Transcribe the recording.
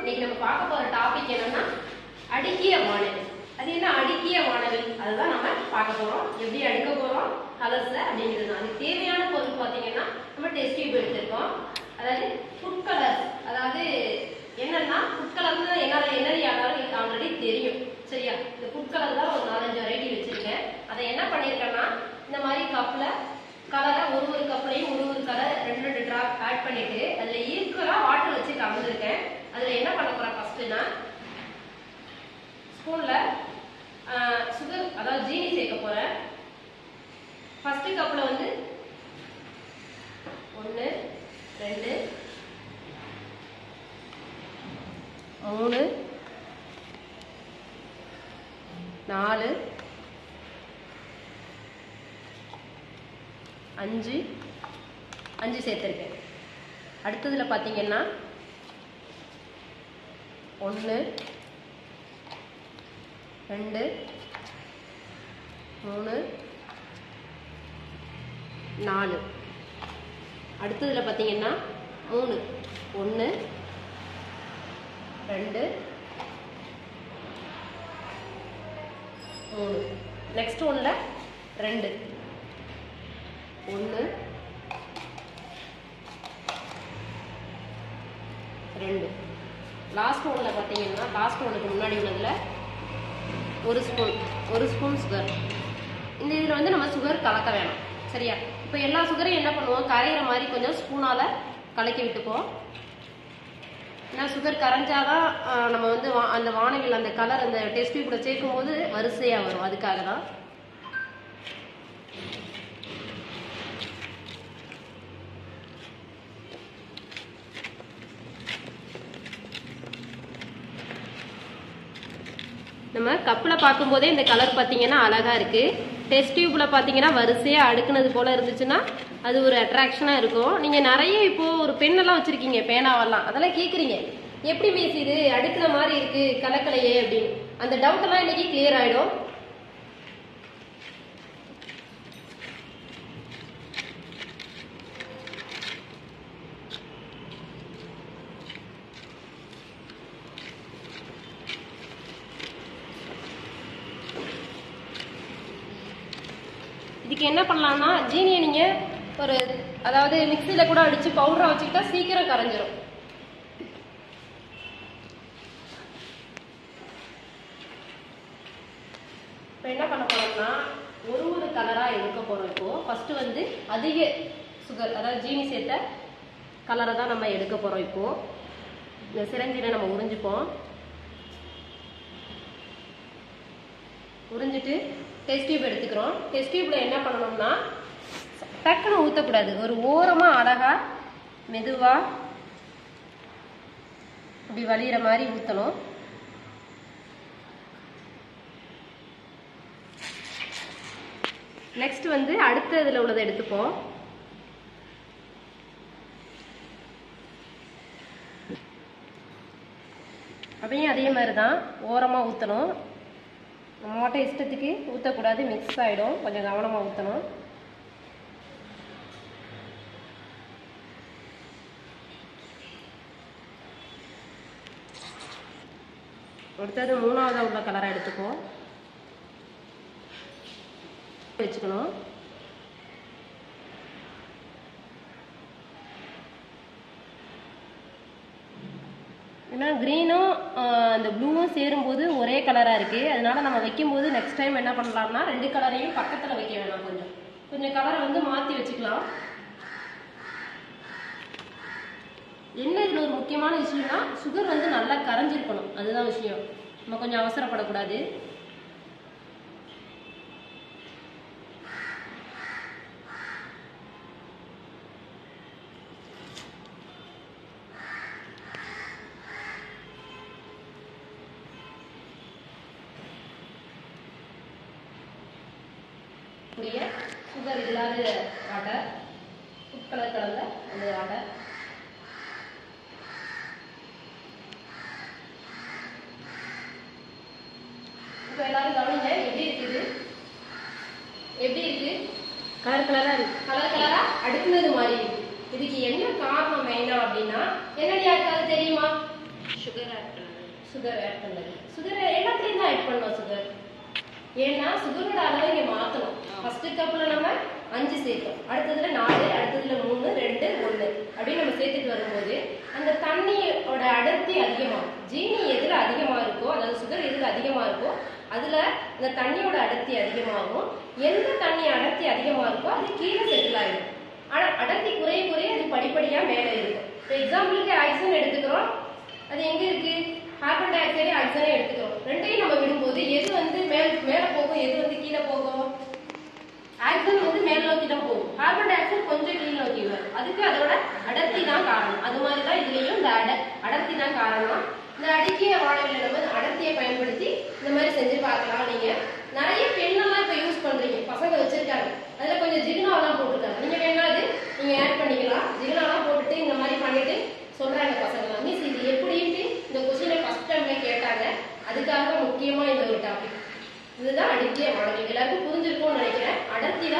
இன்னைக்கு நம்ம பார்க்க போற டாபிக் என்னன்னா அடுக்கிய வானவில். அது என்ன அடுக்கிய வானவில்? அதுதான் நம்ம பார்க்க போறோம். எப்படி அடுக்க போறோம் கலர்ஸ் அப்படிங்கிறது தான். அதுக்கு தேவையான பொருள் பார்த்தீங்கன்னா நம்ம டெஸ்ட் டியூப் எடுத்திருக்கோம். அதாவது ஃபுட் கலர்ஸ். அதாவது என்னன்னா ஃபுட் கலர்ஸ் என்னது யாராலும் ஆல்ரெடி தெரியும். சரியா? இந்த ஃபுட் கலர் தான் ஒரு 4-5 வெரைட்டி வச்சிருக்கேன். அதை என்ன பண்ணியிருக்கேன்னா இந்த மாதிரி கப்ல கலரை ஒரு கப்லையும் ஒரு கலர் 2 டிராப் ஆட் பண்ணிட்டு அதுல ஈக்குவலா வாட்டர் வச்சு கலந்துருக்கேன். அதுல என்ன பண்ண போறேன் ஃபர்ஸ்ட்னா ஸ்பூன்ல சுகர் அதாவது ஜீனி சேர்க்க போறேன். ஃபர்ஸ்ட் கப்ல வந்து 1 2 3 4 5 சேர்த்திருக்கேன். அடுத்ததுல பாத்தீங்கன்னா 1 2 3 4. அடுத்ததுல பாத்தீங்கன்னா 3 1 2 3. நெக்ஸ்ட் ஒன்ல 2 1 2. லாஸ்ட் ஒன்ல பாத்தீங்கன்னா லாஸ்ட் ஒன்னுக்கு முன்னாடி உள்ளதுல ஒரு ஸ்பூன் சுகர். இந்த இதில் வந்து நம்ம சுகர் கலக்க வேணாம். சரியா? இப்போ எல்லா சுகரையும் என்ன பண்ணுவோம், கரையிற மாதிரி கொஞ்சம் ஸ்பூனால கலக்கி விட்டுப்போம். ஏன்னா சுகர் கரைஞ்சாதான் நம்ம வந்து அந்த வானவில் அந்த கலர் அந்த டெஸ்ட் டியூப்ல சேர்க்கும் போது வரிசையா வரும். அதுக்காக தான். நம்ம கப்பில் பார்க்கும்போதே இந்த கலர் பார்த்தீங்கன்னா அழகா இருக்கு. டெஸ்ட் டியூப்ல பார்த்தீங்கன்னா வரிசையா அடுக்குனது போல இருந்துச்சுன்னா அது ஒரு அட்ராக்ஷனா இருக்கும். நீங்க நிறைய இப்போ ஒரு பெண்ணெல்லாம் வச்சிருக்கீங்க, பேனாவெல்லாம், அதெல்லாம் கேட்குறீங்க எப்படி மிஸ் இது அடுக்குற மாதிரி இருக்கு கலக்கலையே அப்படின்னு. அந்த டவுட் எல்லாம் இன்னைக்கு கிளியர் ஆயிடும். இதுக்கு என்ன பண்ணலாம்னா ஜீனியை நீங்க ஒரு அதாவது மிக்சியில கூட அடிச்சு பவுடரா வச்சுக்கிட்டா சீக்கிரம் கரைஞ்சிரும். இப்போ என்ன பண்ண போறோம்னா ஒரு கலரா எடுக்க போறோம். இப்போ ஃபர்ஸ்ட் வந்து அதிக சுகர் அதாவது ஜீனி சேர்த்த கலரை தான் நம்ம எடுக்க போறோம். இப்போ இந்த சிரஞ்சில நம்ம உறிஞ்சிப்போம். உறிஞ்சிட்டு டெஸ்ட் டியூப் எடுத்துக்கிறோம். டெஸ்ட் டியூப்ல என்ன பண்ணணும்னா டக்குன்னு ஊற்றக்கூடாது. ஒரு ஓரமா அழகா மெதுவா இப்படி வலிகிற மாதிரி ஊற்றணும். நெக்ஸ்ட் வந்து அடுத்த இதில் உள்ளதை எடுத்துப்போம். அதையும் அதே மாதிரி தான் ஓரமாக ஊற்றணும். நம்மகிட்ட இஷ்டத்துக்கு ஊற்றக்கூடாது, மிக்ஸ் ஆகிடும். கொஞ்சம் கவனமாக ஊற்றணும். அடுத்தது 3வது உள்ள கலரை எடுத்துப்போம். வச்சுக்கணும். ஏன்னா கிரீனும் அந்த ப்ளூவும் சேரும்போது ஒரே கலராக இருக்கு. அதனால நம்ம வைக்கும்போது நெக்ஸ்ட் டைம் என்ன பண்ணலாம்னா 2 கலரையும் பக்கத்தில் வைக்க வேணாம். கொஞ்சம் கலரை வந்து மாற்றி வச்சுக்கலாம். என்ன இதில் ஒரு முக்கியமான விஷயம்னா சுகர் வந்து நல்லா கரைஞ்சிருக்கணும். அதுதான் விஷயம். நம்ம கொஞ்சம் அவசரப்படக்கூடாது. சுகர் இல்லாத வாட்டர், ஃபுட் கலர் கலந்த அந்த வாட்டர். இப்போ எல்லாரும் கவனிங்க எப்படி இருக்குது, எப்படி இருக்கு, கலர் கலரா அடுக்குனது மாதிரி இருக்கு. இதுக்கு என்ன காரணம் மெயினா அப்படின்னா என்னடியா இருக்காது தெரியுமா? சுகர் ஆட் பண்ணது. சுகர் எல்லாத்துலயும் தான் ஆட் பண்ணோம் சுகர். ஏன்னா சுகரோட அளவை இங்க மாத்தணும். ஃபர்ஸ்ட் கப்ல நம்ம 5 சேர்த்தோம், அடுத்ததுல 4, அடுத்ததுல 3, 2, 1 அப்படின்னு நம்ம சேர்த்துட்டு வரும்போது அந்த தண்ணியோட அடர்த்தி அதிகமாகும். ஜீனி எதுல அதிகமா இருக்கோ, அதாவது சுகர் எதுல அதிகமா இருக்கோ அதுல அந்த தண்ணியோட அடர்த்தி அதிகமாகும். எந்த தண்ணி அடர்த்தி அதிகமா இருக்கோ அது கீழே செட்டில் ஆயிடும். அடர்த்தி குறைய குறைய அது படிப்படியா மேலே இருக்கும். இப்போ எக்ஸாம்பிளுக்கு ஆக்சிஜன் எடுத்துக்கிறோம், அது எங்க இருக்கு? கார்பன் டை ஆக்சைடு ஆக்சிஜனை எடுத்துக்கிறோம். ரெண்டையும் நம்ம விடும்போது எது வந்து மேல போகும், எது வந்து கீழே போகும்? ஆக்சிஜன் வந்து மேல் நோக்கி தான் போகும், கார்பன் டை ஆக்சைடு கொஞ்சம் கீழ் நோக்கி வரும். அதுக்கு அதோட அடர்த்தி தான் காரணம். அது மாதிரி தான் இதுலயும் இந்த அடர்த்தி தான் காரணம். இந்த அடுக்கிய வானவில்லை நம்ம அடர்த்தியை பயன்படுத்தி இந்த மாதிரி செஞ்சு பார்க்கலாம். நீங்க நிறைய பெண்ணெல்லாம் இப்ப யூஸ் பண்றீங்க, பசங்க வச்சிருக்காங்க, அதுல கொஞ்சம் ஜிகினாலாம் போட்டுருக்காங்க. நீங்க வேணா அது நீங்க ஆட் பண்ணிக்கலாம். ஜிகினாலாம் போட்டுட்டு இந்த மாதிரி பண்ணிட்டு சொல்றாங்க பசங்க, மிஸ் இது எப்படின்ட்டு இந்த கொஸ்டினை ஃபர்ஸ்ட் டைம்ல கேட்டாங்க. அதுக்காக முக்கியமா இந்த ஒரு டாபிக் இதுதான் அடுக்கிய வானவில். எல்லாருக்கும் புரிஞ்சிருக்கும்னு நினைக்கிறேன். அடர்த்தி